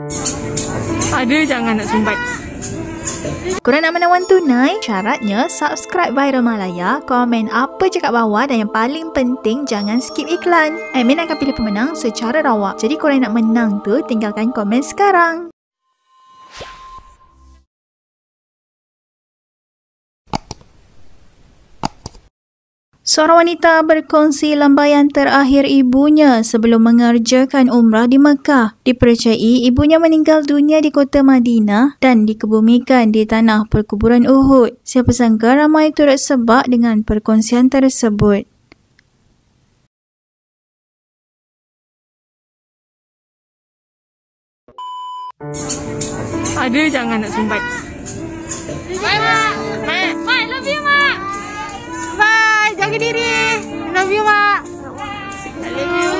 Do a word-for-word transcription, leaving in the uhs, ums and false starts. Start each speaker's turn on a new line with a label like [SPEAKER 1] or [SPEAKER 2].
[SPEAKER 1] Ada jangan nak sumbat.
[SPEAKER 2] Korang nak menawan tunai? Syaratnya subscribe Viral Malaya, komen apa je kat bawah dan yang paling penting jangan skip iklan. Admin akan pilih pemenang secara rawak. Jadi korang nak menang tu tinggalkan komen sekarang. Seorang wanita berkongsi lambaian terakhir ibunya sebelum mengerjakan umrah di Mekah. Dipercayai ibunya meninggal dunia di kota Madinah dan dikebumikan di tanah perkuburan Uhud. Siapa sangka ramai turut sebab dengan perkongsian tersebut.
[SPEAKER 1] Ada jangan nak sumbat.
[SPEAKER 3] Bye, Mak. Mak. Mak, love you, Mak. Bye. Jaga diri. Love you, Mak. I love you.